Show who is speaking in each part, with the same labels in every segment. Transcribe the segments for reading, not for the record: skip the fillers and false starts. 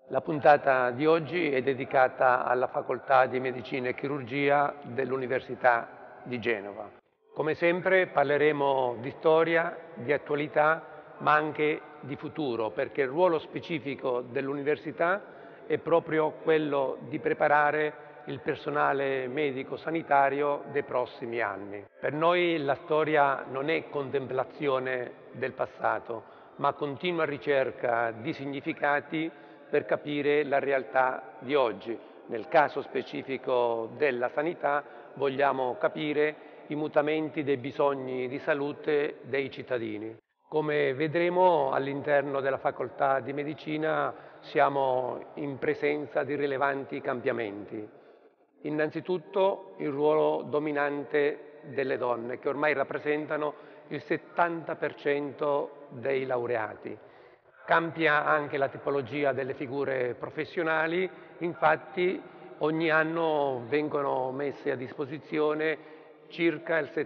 Speaker 1: La puntata di oggi è dedicata alla Facoltà di Medicina e Chirurgia dell'Università di Genova. Come sempre parleremo di storia, di attualità, ma anche di futuro, perché il ruolo specifico dell'università è proprio quello di preparare il personale medico-sanitario dei prossimi anni. Per noi la storia non è contemplazione del passato, ma continua ricerca di significati per capire la realtà di oggi. Nel caso specifico della sanità vogliamo capire i mutamenti dei bisogni di salute dei cittadini. Come vedremo all'interno della facoltà di medicina siamo in presenza di rilevanti cambiamenti. Innanzitutto il ruolo dominante delle donne, che ormai rappresentano il 70% dei laureati. Cambia anche la tipologia delle figure professionali, infatti ogni anno vengono messe a disposizione circa il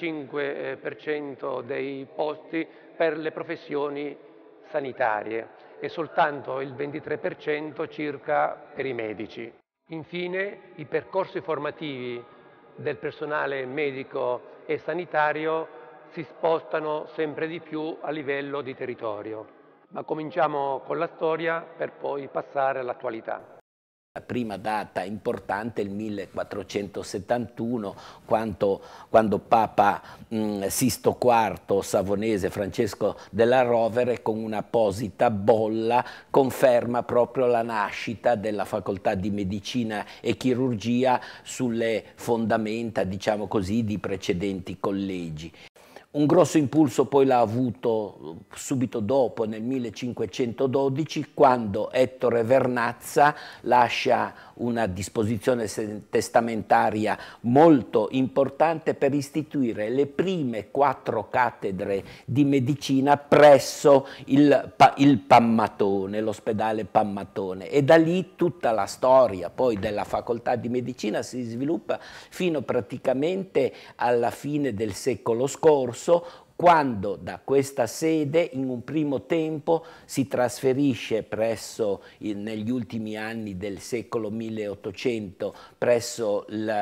Speaker 1: 75% dei posti per le professioni sanitarie e soltanto il 23% circa per i medici. Infine, i percorsi formativi del personale medico e sanitario si spostano sempre di più a livello di territorio. Ma cominciamo con la storia per poi passare all'attualità.
Speaker 2: La prima data importante è il 1471, quando Papa Sisto IV Savonese Francesco della Rovere, con un'apposita bolla, conferma proprio la nascita della facoltà di medicina e chirurgia sulle fondamenta, diciamo così, di precedenti collegi. Un grosso impulso poi l'ha avuto subito dopo, nel 1512, quando Ettore Vernazza lascia una disposizione testamentaria molto importante per istituire le prime 4 cattedre di medicina presso il Pammatone, l'ospedale Pammatone, e da lì tutta la storia poi della facoltà di medicina si sviluppa fino praticamente alla fine del secolo scorso, quando da questa sede in un primo tempo si trasferisce negli ultimi anni del secolo 1800 presso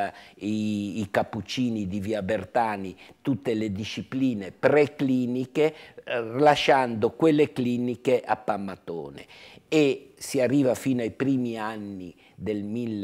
Speaker 2: i Cappuccini di Via Bertani tutte le discipline precliniche, lasciando quelle cliniche a Pammatone, e si arriva fino ai primi anni del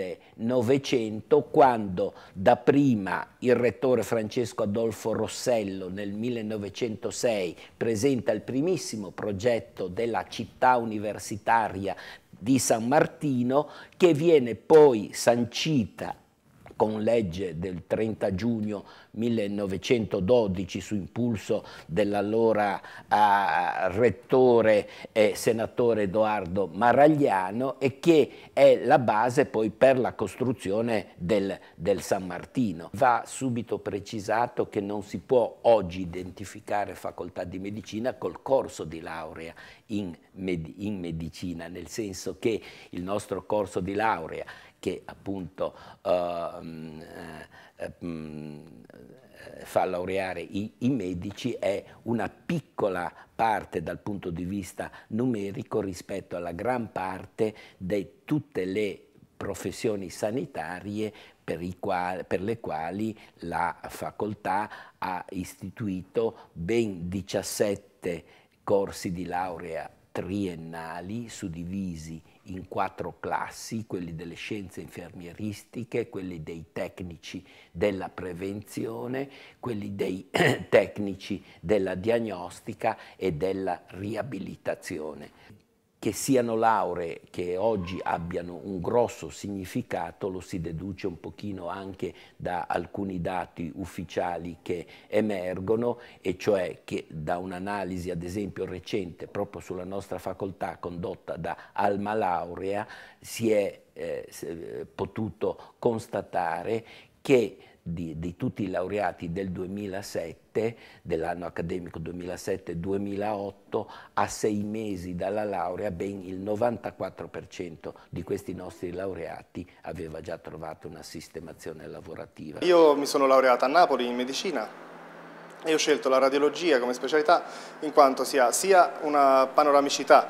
Speaker 2: 1900, quando dapprima il rettore Francesco Adolfo Rossello nel 1906 presenta il primissimo progetto della città universitaria di San Martino, che viene poi sancita con legge del 30 giugno 1912 su impulso dell'allora rettore e senatore Edoardo Maragliano, e che è la base poi per la costruzione del San Martino. Va subito precisato che non si può oggi identificare facoltà di medicina col corso di laurea in medicina, nel senso che il nostro corso di laurea, che appunto fa laureare i medici, è una piccola parte dal punto di vista numerico rispetto alla gran parte di tutte le professioni sanitarie per le quali la facoltà ha istituito ben 17 corsi di laurea triennali suddivisi in 4 classi: quelli delle scienze infermieristiche, quelli dei tecnici della prevenzione, quelli dei tecnici della diagnostica e della riabilitazione. Che siano lauree che oggi abbiano un grosso significato lo si deduce un pochino anche da alcuni dati ufficiali che emergono, e cioè che da un'analisi ad esempio recente proprio sulla nostra facoltà condotta da Alma Laurea si è potuto constatare che di tutti i laureati del 2007, dell'anno accademico 2007-2008, a 6 mesi dalla laurea ben il 94% di questi nostri laureati aveva già trovato una sistemazione lavorativa.
Speaker 3: Io mi sono laureata a Napoli in medicina e ho scelto la radiologia come specialità in quanto si ha sia una panoramicità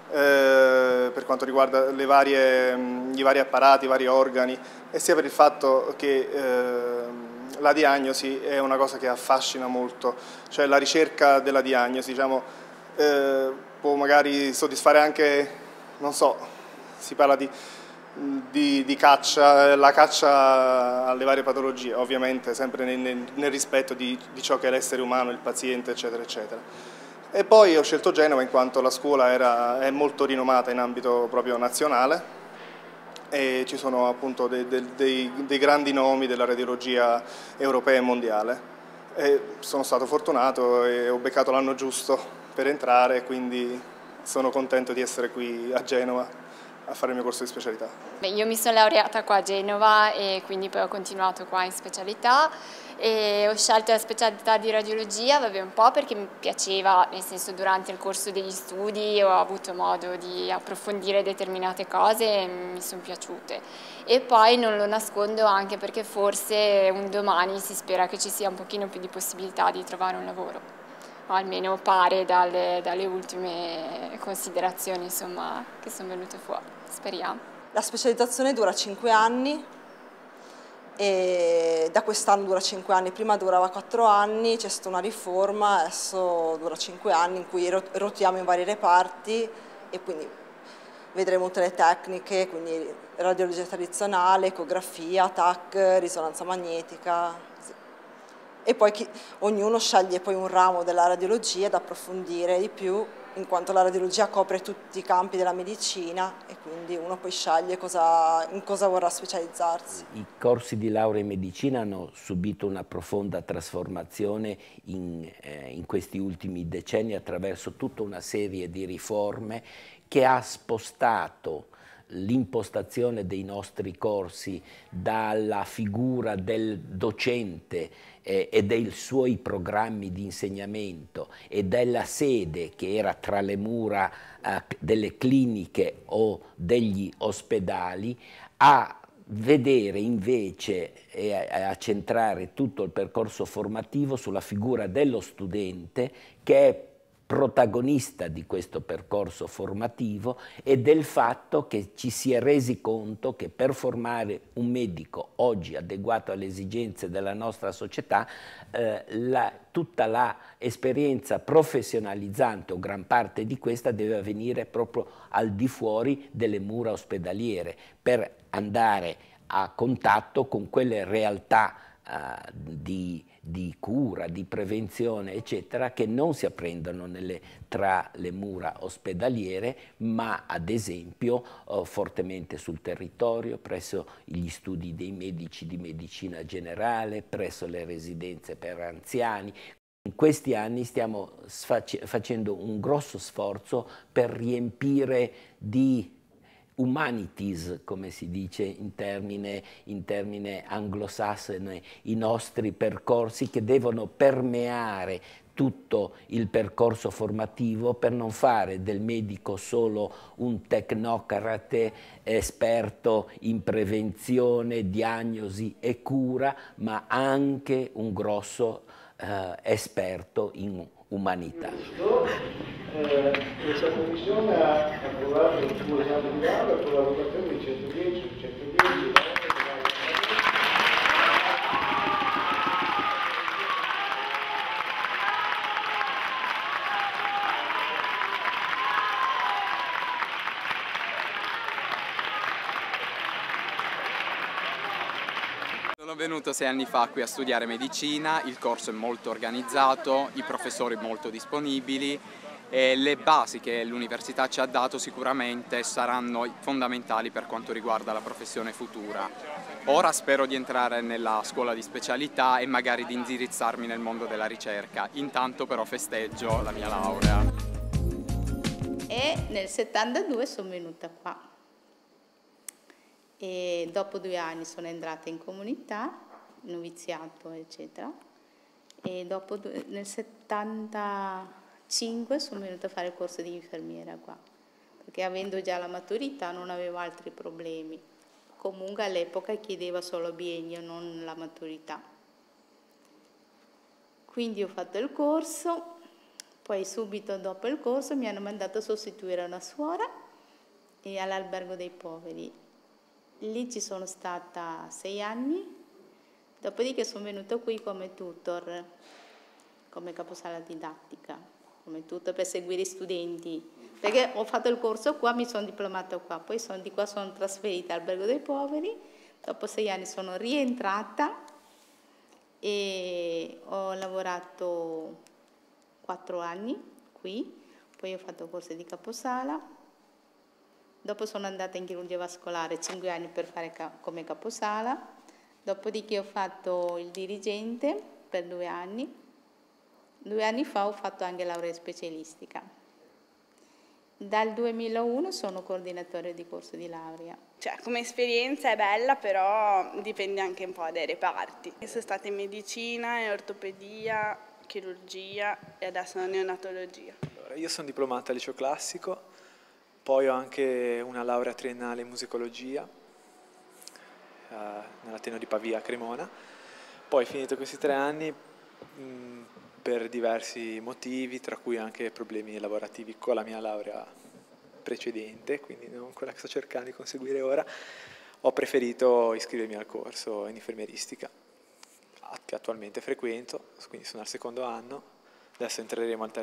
Speaker 3: per quanto riguarda i vari apparati, i vari organi, e sia per il fatto che la diagnosi è una cosa che affascina molto, cioè la ricerca della diagnosi, diciamo, può magari soddisfare anche, non so, si parla di caccia, la caccia alle varie patologie, ovviamente sempre nel rispetto di ciò che è l'essere umano, il paziente, eccetera, eccetera. E poi ho scelto Genova in quanto la scuola è molto rinomata in ambito proprio nazionale e ci sono appunto dei grandi nomi della radiologia europea e mondiale. E sono stato fortunato e ho beccato l'anno giusto per entrare, quindi sono contento di essere qui a Genova a fare il mio corso di specialità.
Speaker 4: Beh, io mi sono laureata qua a Genova e quindi poi ho continuato qua in specialità e ho scelto la specialità di radiologia, vabbè, un po' perché mi piaceva, nel senso durante il corso degli studi ho avuto modo di approfondire determinate cose e mi sono piaciute. E poi non lo nascondo anche perché forse un domani si spera che ci sia un pochino più di possibilità di trovare un lavoro. O almeno pare dalle ultime considerazioni, insomma, che sono venute fuori, speriamo.
Speaker 5: La specializzazione dura 5 anni e da quest'anno dura 5 anni, prima durava 4 anni, c'è stata una riforma, adesso dura 5 anni in cui rotiamo in vari reparti e quindi vedremo tutte le tecniche, quindi radiologia tradizionale, ecografia, TAC, risonanza magnetica. E poi ognuno sceglie poi un ramo della radiologia da approfondire di più, in quanto la radiologia copre tutti i campi della medicina e quindi uno poi sceglie in cosa vorrà specializzarsi.
Speaker 2: I corsi di laurea in medicina hanno subito una profonda trasformazione in questi ultimi decenni attraverso tutta una serie di riforme che ha spostato l'impostazione dei nostri corsi dalla figura del docente e dei suoi programmi di insegnamento e della sede che era tra le mura delle cliniche o degli ospedali a vedere invece e a centrare tutto il percorso formativo sulla figura dello studente che è protagonista di questo percorso formativo e del fatto che ci si è resi conto che per formare un medico oggi adeguato alle esigenze della nostra società tutta l'esperienza professionalizzante o gran parte di questa deve avvenire proprio al di fuori delle mura ospedaliere per andare a contatto con quelle realtà di cura, di prevenzione, eccetera, che non si apprendono tra le mura ospedaliere, ma ad esempio fortemente sul territorio, presso gli studi dei medici di medicina generale, presso le residenze per anziani. In questi anni stiamo facendo un grosso sforzo per riempire di humanities, come si dice in termine anglosassone, i nostri percorsi che devono permeare tutto il percorso formativo per non fare del medico solo un tecnocrate esperto in prevenzione, diagnosi e cura, ma anche un grosso esperto in umanità.
Speaker 6: Questa commissione ha approvato il suo esame di laurea con la votazione di 110 su 110.
Speaker 7: Sono venuto 6 anni fa qui a studiare medicina, il corso è molto organizzato, i professori molto disponibili e le basi che l'università ci ha dato sicuramente saranno fondamentali per quanto riguarda la professione futura. Ora spero di entrare nella scuola di specialità e magari di indirizzarmi nel mondo della ricerca, intanto però festeggio la mia laurea.
Speaker 8: E nel 72 sono venuta qua. E dopo 2 anni sono entrata in comunità, noviziato eccetera, e dopo nel 75 sono venuta a fare il corso di infermiera qua, perché avendo già la maturità non avevo altri problemi. Comunque all'epoca chiedeva solo biennio, non la maturità. Quindi ho fatto il corso, Poi subito dopo il corso mi hanno mandato a sostituire una suora e all'Albergo dei Poveri. Lì ci sono stata 6 anni, dopodiché sono venuta qui come tutor, come caposala didattica, come tutor per seguire i studenti. Perché ho fatto il corso qua, mi sono diplomata qua, poi di qua sono trasferita all'Albergo dei Poveri, dopo 6 anni sono rientrata e ho lavorato 4 anni qui, poi ho fatto corsi di caposala, dopo sono andata in chirurgia vascolare 5 anni per fare come caposala, dopodiché ho fatto il dirigente per 2 anni, 2 anni fa ho fatto anche laurea specialistica. Dal 2001 sono coordinatore di corso di laurea.
Speaker 9: Cioè, come esperienza è bella, però dipende anche un po' dai reparti. Sono stata in medicina, in ortopedia, chirurgia e adesso in neonatologia.
Speaker 10: Allora, io sono diplomata al liceo classico, poi ho anche una laurea triennale in musicologia nell'Ateneo di Pavia a Cremona. Poi finito questi 3 anni per diversi motivi, tra cui anche problemi lavorativi con la mia laurea precedente, quindi non quella che sto cercando di conseguire ora, ho preferito iscrivermi al corso in infermieristica che attualmente frequento, quindi sono al 2º anno, adesso entrerò al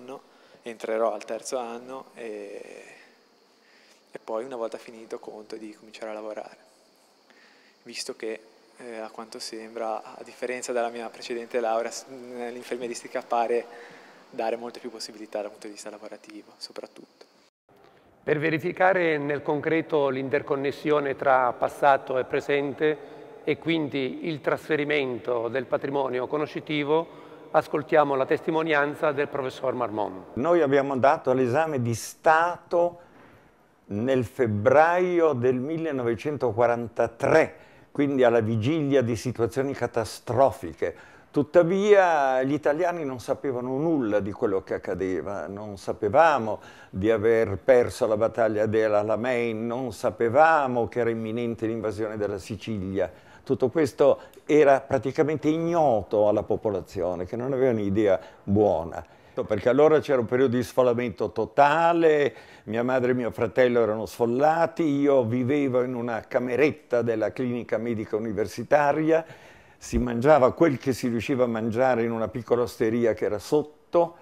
Speaker 10: 3º anno e poi una volta finito conto di cominciare a lavorare, visto che a quanto sembra, a differenza della mia precedente laurea, l'infermieristica pare dare molte più possibilità dal punto di vista lavorativo, soprattutto.
Speaker 1: Per verificare nel concreto l'interconnessione tra passato e presente e quindi il trasferimento del patrimonio conoscitivo, ascoltiamo la testimonianza del professor Marmon.
Speaker 11: Noi abbiamo dato l'esame di Stato nel febbraio del 1943, quindi alla vigilia di situazioni catastrofiche. Tuttavia gli italiani non sapevano nulla di quello che accadeva, non sapevamo di aver perso la battaglia dell'Alamein, non sapevamo che era imminente l'invasione della Sicilia. Tutto questo era praticamente ignoto alla popolazione, che non aveva un'idea buona. Perché allora c'era un periodo di sfollamento totale, mia madre e mio fratello erano sfollati, io vivevo in una cameretta della clinica medica universitaria, si mangiava quel che si riusciva a mangiare in una piccola osteria che era sotto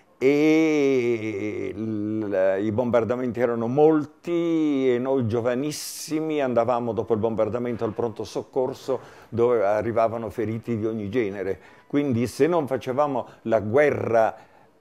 Speaker 11: e i bombardamenti erano molti e noi giovanissimi andavamo dopo il bombardamento al pronto soccorso dove arrivavano feriti di ogni genere. Quindi se non facevamo la guerra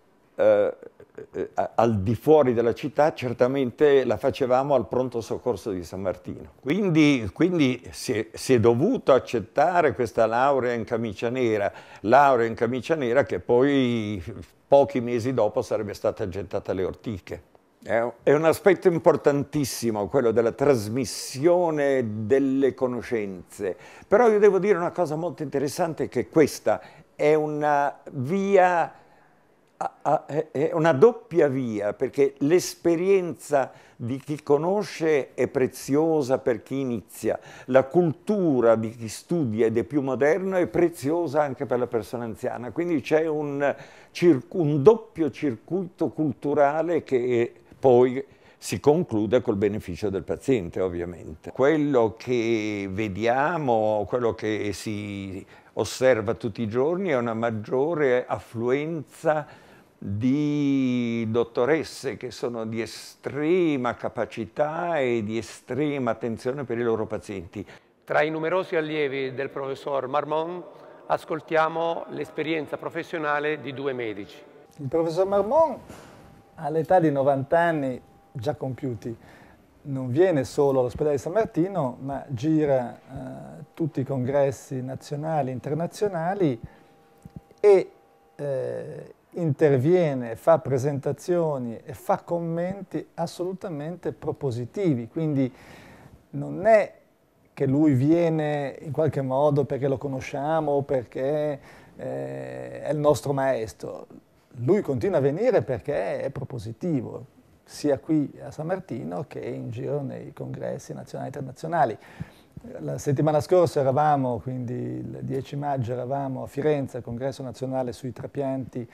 Speaker 11: al di fuori della città, certamente la facevamo al pronto soccorso di San Martino. Quindi si è dovuto accettare questa laurea in camicia nera che poi pochi mesi dopo sarebbe stata gettata alle ortiche. È un aspetto importantissimo quello della trasmissione delle conoscenze, però io devo dire una cosa molto interessante, che questa è una via, è una doppia via, perché l'esperienza di chi conosce è preziosa per chi inizia, la cultura di chi studia ed è più moderno è preziosa anche per la persona anziana, quindi c'è un doppio circuito culturale che poi si conclude col beneficio del paziente, ovviamente. Quello che vediamo, quello che si osserva tutti i giorni è una maggiore affluenza di dottoresse che sono di estrema capacità e di estrema attenzione per i loro pazienti.
Speaker 1: Tra i numerosi allievi del professor Marmon ascoltiamo l'esperienza professionale di 2 medici.
Speaker 12: Il professor Marmon all'età di 90 anni già compiuti non viene solo all'ospedale di San Martino, ma gira tutti i congressi nazionali e internazionali e interviene, fa presentazioni e fa commenti assolutamente propositivi, quindi non è che lui viene in qualche modo perché lo conosciamo o perché è il nostro maestro, lui continua a venire perché è propositivo, sia qui a San Martino che in giro nei congressi nazionali e internazionali. La settimana scorsa eravamo, quindi il 10 maggio, eravamo a Firenze al congresso nazionale sui trapianti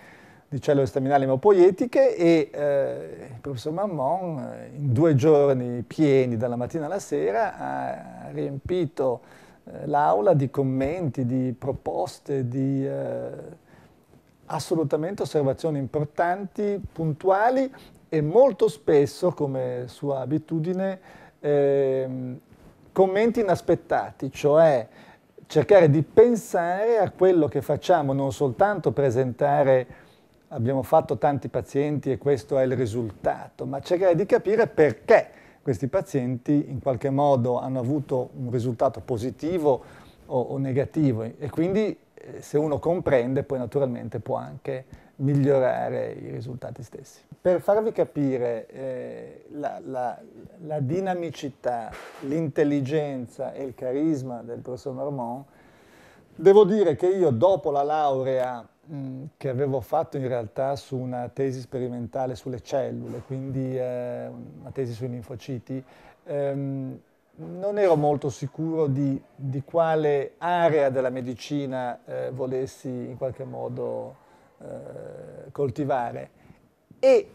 Speaker 12: di cellule staminali emopoietiche e il professor Marmon in 2 giorni pieni dalla mattina alla sera ha riempito l'aula di commenti, di proposte, di assolutamente osservazioni importanti, puntuali e molto spesso, come sua abitudine, commenti inaspettati, cioè cercare di pensare a quello che facciamo, non soltanto presentare abbiamo fatto tanti pazienti e questo è il risultato, ma cercare di capire perché questi pazienti in qualche modo hanno avuto un risultato positivo o negativo e quindi se uno comprende poi naturalmente può anche migliorare i risultati stessi. Per farvi capire la dinamicità, l'intelligenza e il carisma del professor Marmon, devo dire che io dopo la laurea che avevo fatto in realtà su una tesi sperimentale sulle cellule, quindi una tesi sui linfociti, non ero molto sicuro di quale area della medicina volessi in qualche modo coltivare. E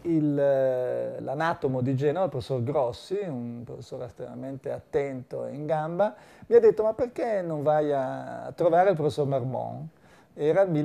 Speaker 12: l'anatomo di Genova, il professor Grossi, un professore estremamente attento e in gamba, mi ha detto: ma perché non vai a trovare il professor Marmon? Era il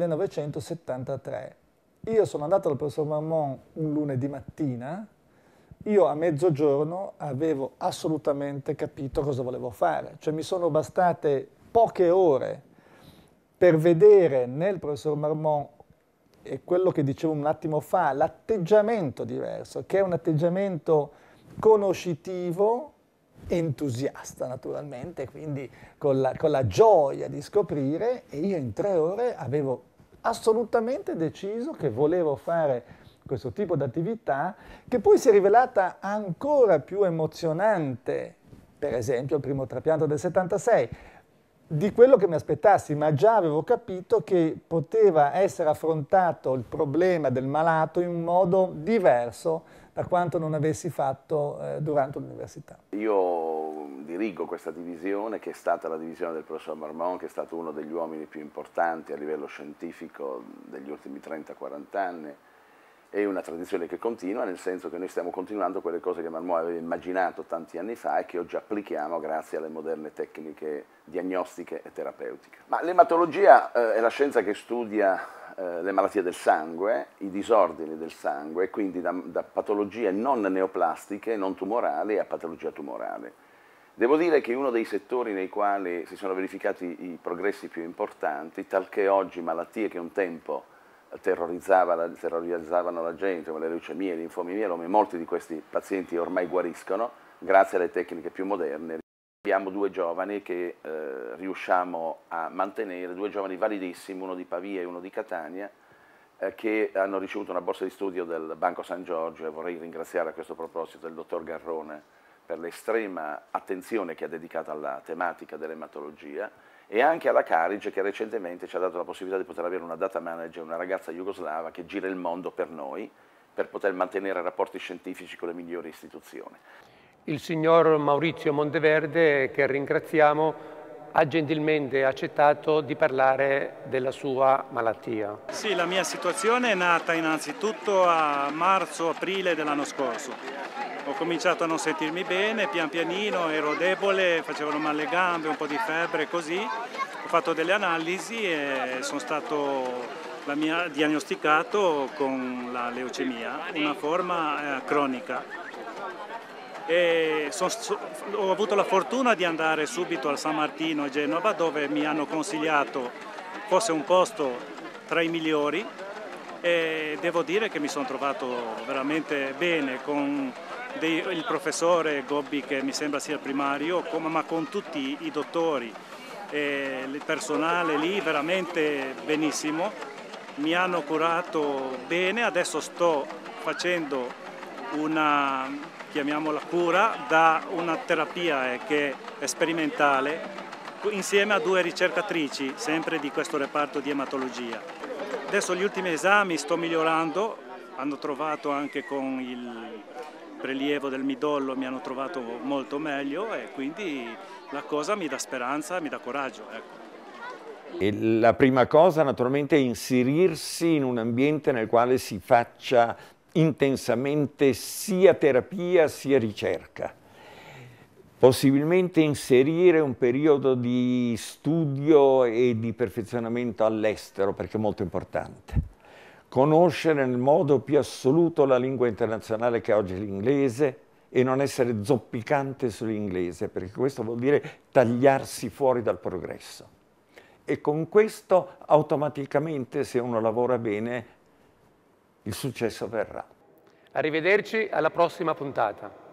Speaker 12: 1973. Io sono andato dal professor Marmon un lunedì mattina, io a mezzogiorno avevo assolutamente capito cosa volevo fare, cioè mi sono bastate poche ore per vedere nel professor Marmon, e quello che dicevo un attimo fa, l'atteggiamento diverso, che è un atteggiamento conoscitivo, entusiasta naturalmente, quindi con la gioia di scoprire, e io in 3 ore avevo assolutamente deciso che volevo fare questo tipo di attività, che poi si è rivelata ancora più emozionante, per esempio il primo trapianto del 76, di quello che mi aspettassi, ma già avevo capito che poteva essere affrontato il problema del malato in un modo diverso da quanto non avessi fatto durante l'università.
Speaker 13: Io dirigo questa divisione, che è stata la divisione del professor Marmon, che è stato uno degli uomini più importanti a livello scientifico degli ultimi 30-40 anni. È una tradizione che continua, nel senso che noi stiamo continuando quelle cose che Marmon aveva immaginato tanti anni fa e che oggi applichiamo grazie alle moderne tecniche diagnostiche e terapeutiche. Ma l'ematologia è la scienza che studia le malattie del sangue, i disordini del sangue, quindi da patologie non neoplastiche, non tumorali, a patologia tumorale. Devo dire che è uno dei settori nei quali si sono verificati i progressi più importanti, talché oggi malattie che un tempo terrorizzavano la gente, come le leucemie, i linfomi mielomi, molti di questi pazienti ormai guariscono grazie alle tecniche più moderne. Abbiamo 2 giovani che riusciamo a mantenere, 2 giovani validissimi, uno di Pavia e uno di Catania, che hanno ricevuto una borsa di studio del Banco San Giorgio, e vorrei ringraziare a questo proposito il dottor Garrone per l'estrema attenzione che ha dedicato alla tematica dell'ematologia, e anche alla Carige, che recentemente ci ha dato la possibilità di poter avere una data manager, una ragazza jugoslava che gira il mondo per noi, per poter mantenere rapporti scientifici con le migliori istituzioni.
Speaker 1: Il signor Maurizio Monteverde, che ringraziamo, ha gentilmente accettato di parlare della sua malattia.
Speaker 14: Sì, la mia situazione è nata innanzitutto a marzo-aprile dell'anno scorso. Ho cominciato a non sentirmi bene, pian pianino ero debole, facevano male le gambe, un po' di febbre, così. Ho fatto delle analisi e sono stato diagnosticato con la leucemia, una forma cronica. E ho avuto la fortuna di andare subito al San Martino a Genova, dove mi hanno consigliato fosse un posto tra i migliori, e devo dire che mi sono trovato veramente bene con il professore Gobbi, che mi sembra sia il primario, ma con tutti i dottori e il personale lì veramente benissimo. Mi hanno curato bene, adesso sto facendo una, chiamiamola cura, da una terapia che è sperimentale, insieme a 2 ricercatrici, sempre di questo reparto di ematologia. Adesso gli ultimi esami sto migliorando, hanno trovato anche con il prelievo del midollo, mi hanno trovato molto meglio, e quindi la cosa mi dà speranza, mi dà coraggio. Ecco.
Speaker 11: E la prima cosa naturalmente è inserirsi in un ambiente nel quale si faccia intensamente sia terapia sia ricerca. Possibilmente inserire un periodo di studio e di perfezionamento all'estero, perché è molto importante. Conoscere nel modo più assoluto la lingua internazionale che oggi è l'inglese e non essere zoppicante sull'inglese, perché questo vuol dire tagliarsi fuori dal progresso. E con questo automaticamente, se uno lavora bene, il successo verrà.
Speaker 1: Arrivederci alla prossima puntata.